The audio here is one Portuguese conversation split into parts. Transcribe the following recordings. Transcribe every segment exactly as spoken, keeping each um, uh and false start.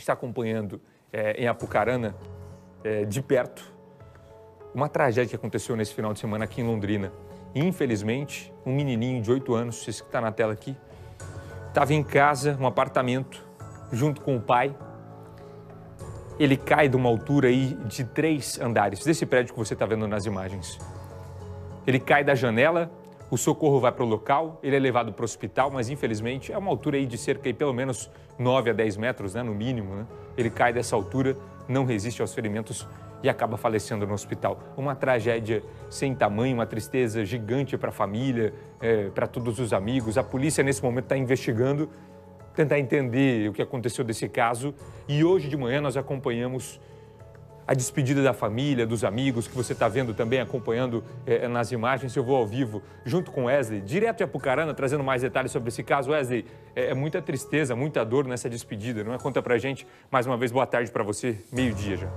está acompanhando é, em Apucarana, é, de perto, uma tragédia que aconteceu nesse final de semana aqui em Londrina. E, infelizmente, um menininho de oito anos, esse que está na tela aqui, estava em casa, um apartamento, junto com o pai. Ele cai de uma altura aí de três andares, desse prédio que você está vendo nas imagens. Ele cai da janela, o socorro vai para o local, ele é levado para o hospital, mas infelizmente é uma altura aí de cerca de pelo menos nove a dez metros, né, no mínimo, né? Ele cai dessa altura, não resiste aos ferimentos e acaba falecendo no hospital. Uma tragédia sem tamanho, uma tristeza gigante para a família, é, para todos os amigos. A polícia nesse momento está investigando, tentar entender o que aconteceu desse caso. E hoje de manhã nós acompanhamos a despedida da família, dos amigos, que você está vendo também, acompanhando é, nas imagens. Eu vou ao vivo junto com Wesley, direto de Apucarana, trazendo mais detalhes sobre esse caso. Wesley, é, é muita tristeza, muita dor nessa despedida, não é? Conta pra gente. Mais uma vez, boa tarde para você, meio-dia já.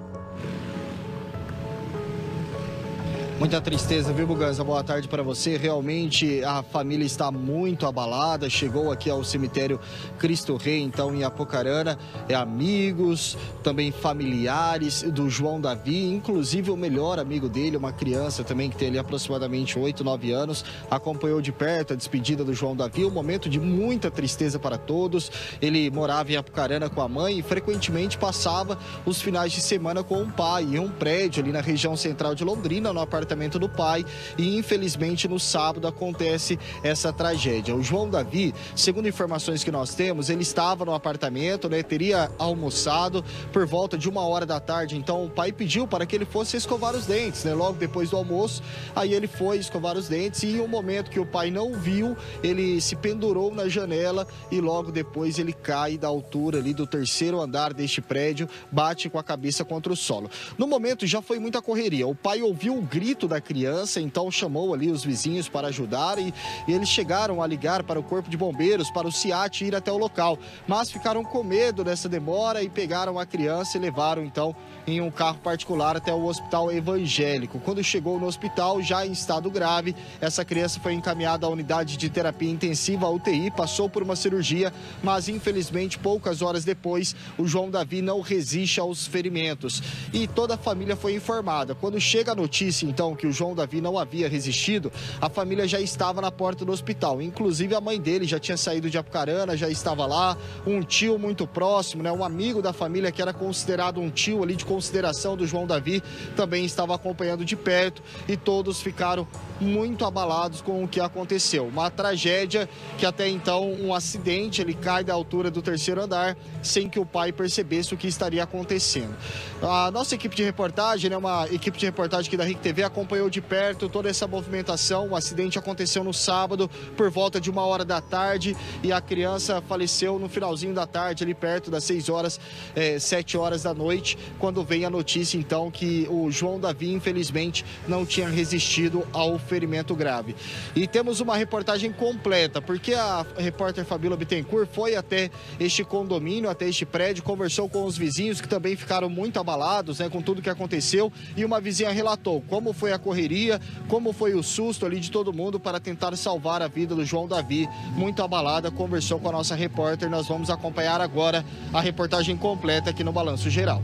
Muita tristeza, viu, Buganza? Boa tarde para você. Realmente a família está muito abalada. Chegou aqui ao cemitério Cristo Rei, então, em Apucarana. É amigos, também familiares do João Davi, inclusive o melhor amigo dele, uma criança também que tem ali aproximadamente oito, nove anos, acompanhou de perto a despedida do João Davi. Um momento de muita tristeza para todos. Ele morava em Apucarana com a mãe e frequentemente passava os finais de semana com o pai em um prédio ali na região central de Londrina, no apartamento do pai, e infelizmente no sábado acontece essa tragédia. O João Davi, segundo informações que nós temos, ele estava no apartamento, né, teria almoçado por volta de uma hora da tarde, então o pai pediu para que ele fosse escovar os dentes, né, logo depois do almoço. Aí ele foi escovar os dentes e em um momento que o pai não viu, ele se pendurou na janela e logo depois ele cai da altura ali do terceiro andar deste prédio, bate com a cabeça contra o solo. No momento já foi muita correria, o pai ouviu o grito da criança, então chamou ali os vizinhos para ajudar e, e eles chegaram a ligar para o corpo de bombeiros, para o SEAT ir até o local, mas ficaram com medo dessa demora e pegaram a criança e levaram então em um carro particular até o hospital evangélico. Quando chegou no hospital, já em estado grave, essa criança foi encaminhada à unidade de terapia intensiva, a U T I, passou por uma cirurgia, mas infelizmente poucas horas depois o João Davi não resiste aos ferimentos e toda a família foi informada. Quando chega a notícia então que o João Davi não havia resistido, a família já estava na porta do hospital, inclusive a mãe dele já tinha saído de Apucarana, já estava lá, um tio muito próximo, né, um amigo da família que era considerado um tio ali de consideração do João Davi, também estava acompanhando de perto e todos ficaram muito abalados com o que aconteceu. Uma tragédia que até então um acidente, ele cai da altura do terceiro andar sem que o pai percebesse o que estaria acontecendo. A nossa equipe de reportagem, né, uma equipe de reportagem aqui da R I C T V acompanhou de perto toda essa movimentação. O acidente aconteceu no sábado por volta de uma hora da tarde e a criança faleceu no finalzinho da tarde, ali perto das seis horas, é, sete horas da noite, quando veio a notícia então que o João Davi infelizmente não tinha resistido ao ferimento grave. E temos uma reportagem completa, porque a repórter Fabíola Bittencourt foi até este condomínio, até este prédio, conversou com os vizinhos que também ficaram muito abalados, né, com tudo que aconteceu, e uma vizinha relatou como foi a correria, como foi o susto ali de todo mundo para tentar salvar a vida do João Davi. Muito abalada, conversou com a nossa repórter. Nós vamos acompanhar agora a reportagem completa aqui no Balanço Geral.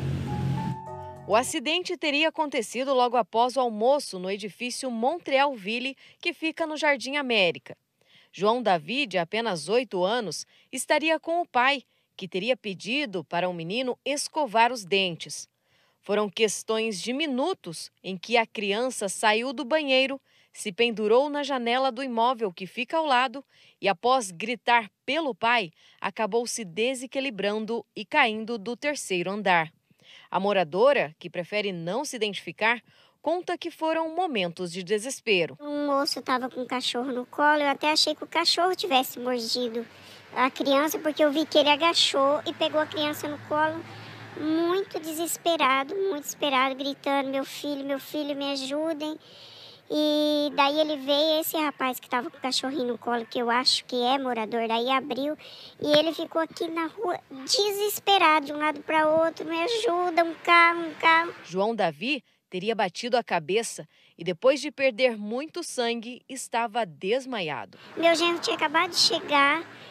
O acidente teria acontecido logo após o almoço no edifício Montreal Ville, que fica no Jardim América. João Davi, de apenas oito anos, estaria com o pai, que teria pedido para o menino escovar os dentes. Foram questões de minutos em que a criança saiu do banheiro, se pendurou na janela do imóvel que fica ao lado e, após gritar pelo pai, acabou se desequilibrando e caindo do terceiro andar. A moradora, que prefere não se identificar, conta que foram momentos de desespero. Um moço estava com o cachorro no colo, eu até achei que o cachorro tivesse mordido a criança, porque eu vi que ele agachou e pegou a criança no colo, muito desesperado, muito desesperado, gritando, meu filho, meu filho, me ajudem. E daí ele veio, esse rapaz que estava com o cachorrinho no colo, que eu acho que é morador, daí abriu, e ele ficou aqui na rua desesperado, de um lado para outro, me ajuda, um carro, um carro. João Davi teria batido a cabeça e depois de perder muito sangue, estava desmaiado. Meu genro tinha acabado de chegar,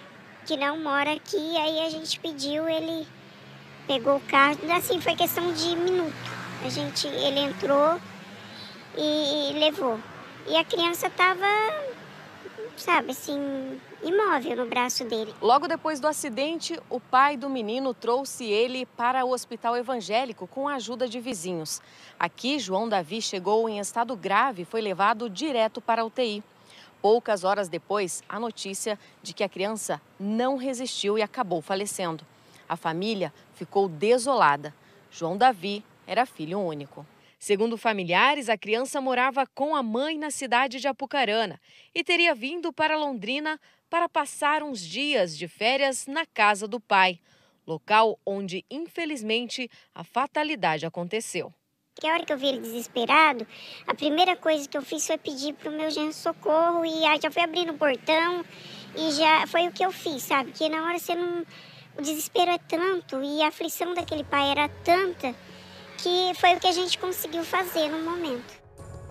que não mora aqui, aí a gente pediu, ele pegou o carro, assim, foi questão de minuto. A gente, ele entrou e, e levou. E a criança estava, sabe, assim, imóvel no braço dele. Logo depois do acidente, o pai do menino trouxe ele para o hospital evangélico com a ajuda de vizinhos. Aqui, João Davi chegou em estado grave e foi levado direto para a U T I. Poucas horas depois, a notícia de que a criança não resistiu e acabou falecendo. A família ficou desolada. João Davi era filho único. Segundo familiares, a criança morava com a mãe na cidade de Apucarana e teria vindo para Londrina para passar uns dias de férias na casa do pai, local onde, infelizmente, a fatalidade aconteceu. Que a hora que eu vi ele desesperado, a primeira coisa que eu fiz foi pedir para o meu genro socorro e já fui abrindo o portão e já foi o que eu fiz, sabe? Porque na hora você não... O desespero é tanto e a aflição daquele pai era tanta que foi o que a gente conseguiu fazer no momento.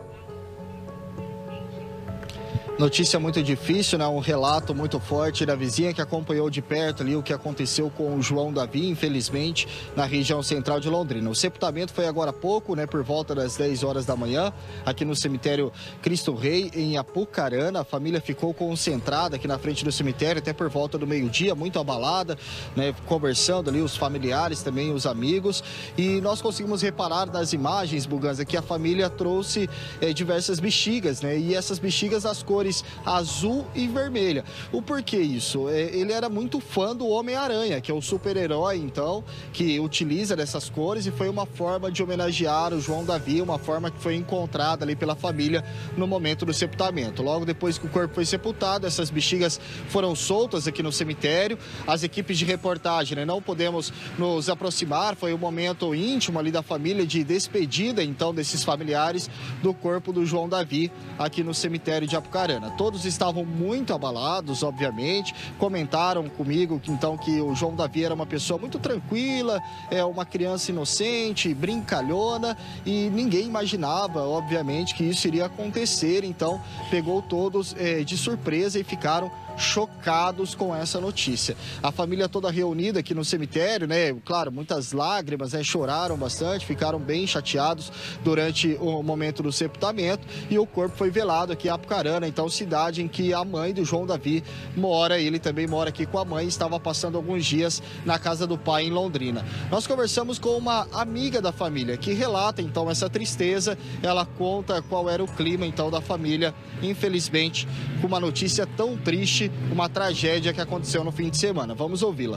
Notícia muito difícil, né? Um relato muito forte da vizinha que acompanhou de perto ali o que aconteceu com o João Davi, infelizmente, na região central de Londrina. O sepultamento foi agora há pouco, né? Por volta das dez horas da manhã, aqui no cemitério Cristo Rei, em Apucarana. A família ficou concentrada aqui na frente do cemitério até por volta do meio-dia, muito abalada, né? Conversando ali os familiares, também os amigos. E nós conseguimos reparar nas imagens, Buganza, que a família trouxe é, diversas bexigas, né? E essas bexigas das cores azul e vermelha. O porquê isso? Ele era muito fã do Homem-Aranha, que é o super-herói, então, que utiliza dessas cores e foi uma forma de homenagear o João Davi, uma forma que foi encontrada ali pela família no momento do sepultamento. Logo depois que o corpo foi sepultado, essas bexigas foram soltas aqui no cemitério. As equipes de reportagem, né, não podemos nos aproximar, foi um momento íntimo ali da família de despedida, então, desses familiares do corpo do João Davi aqui no cemitério de Apucarana. Todos estavam muito abalados, obviamente, comentaram comigo que então que o João Davi era uma pessoa muito tranquila, é uma criança inocente, brincalhona e ninguém imaginava, obviamente, que isso iria acontecer. Então pegou todos é, de surpresa e ficaram chocados com essa notícia. A família toda reunida aqui no cemitério, né? Claro, muitas lágrimas, né? Choraram bastante, ficaram bem chateados durante o momento do sepultamento e o corpo foi velado aqui em Apucarana, então cidade em que a mãe do João Davi mora, ele também mora aqui com a mãe, estava passando alguns dias na casa do pai em Londrina. Nós conversamos com uma amiga da família que relata então essa tristeza, ela conta qual era o clima então da família, infelizmente, com uma notícia tão triste, uma tragédia que aconteceu no fim de semana. Vamos ouvi-la.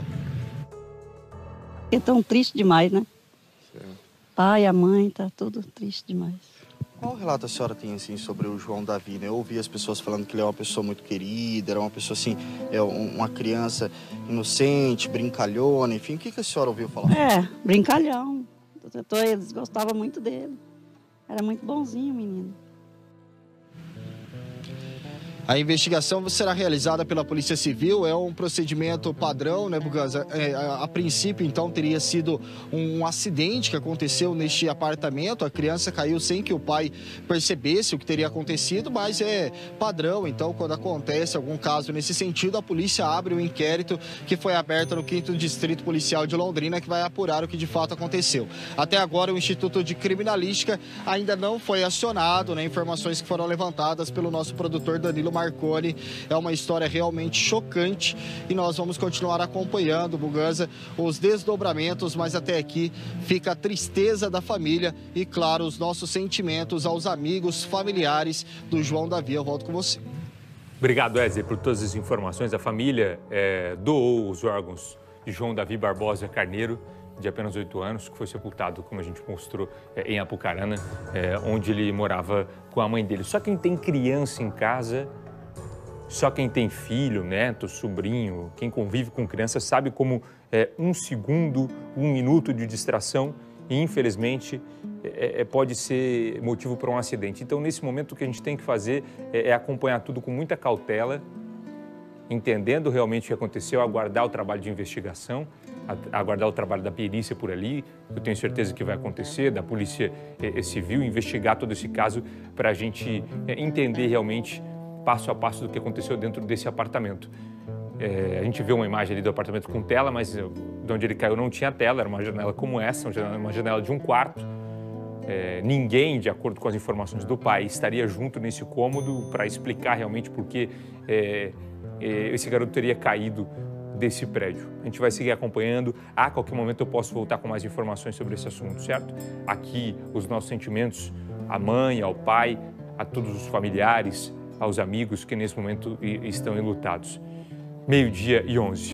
É tão triste demais, né? Sim. Pai, a mãe, tá tudo triste demais. Qual relato a senhora tem assim sobre o João Davi, né? Eu ouvi as pessoas falando que ele é uma pessoa muito querida, era uma pessoa assim, é uma criança inocente, brincalhona, enfim. O que, que a senhora ouviu falar? É, brincalhão. Eles gostavam muito dele. Era muito bonzinho, menino. A investigação será realizada pela Polícia Civil, é um procedimento padrão, né, Buganza? É, a, a princípio, então, teria sido um acidente que aconteceu neste apartamento. A criança caiu sem que o pai percebesse o que teria acontecido, mas é padrão, então, quando acontece algum caso nesse sentido, a polícia abre um inquérito que foi aberto no quinto Distrito Policial de Londrina, que vai apurar o que de fato aconteceu. Até agora, o Instituto de Criminalística ainda não foi acionado, né? Informações que foram levantadas pelo nosso produtor Danilo Marconi. É uma história realmente chocante e nós vamos continuar acompanhando, Buganza, os desdobramentos, mas até aqui fica a tristeza da família e, claro, os nossos sentimentos aos amigos, familiares do João Davi. Eu volto com você. Obrigado, Wesley, por todas as informações. A família é, doou os órgãos de João Davi Barbosa Carneiro, de apenas oito anos, que foi sepultado, como a gente mostrou, é, em Apucarana, é, onde ele morava com a mãe dele. Só quem tem criança em casa, só quem tem filho, neto, sobrinho, quem convive com criança, sabe como é, um segundo, um minuto de distração, e infelizmente é, é, pode ser motivo para um acidente. Então, nesse momento, o que a gente tem que fazer é, é acompanhar tudo com muita cautela, entendendo realmente o que aconteceu, aguardar o trabalho de investigação, aguardar o trabalho da perícia por ali, eu tenho certeza que vai acontecer, da Polícia Civil, investigar todo esse caso para a gente entender realmente passo a passo do que aconteceu dentro desse apartamento. É, a gente vê uma imagem ali do apartamento com tela, mas de onde ele caiu não tinha tela, era uma janela como essa, uma janela, uma janela de um quarto. É, ninguém, de acordo com as informações do pai, estaria junto nesse cômodo para explicar realmente por que é, é, esse garoto teria caído desse prédio. A gente vai seguir acompanhando. A qualquer momento eu posso voltar com mais informações sobre esse assunto, certo? Aqui os nossos sentimentos à mãe, ao pai, a todos os familiares, aos amigos que nesse momento estão enlutados. Meio-dia e onze.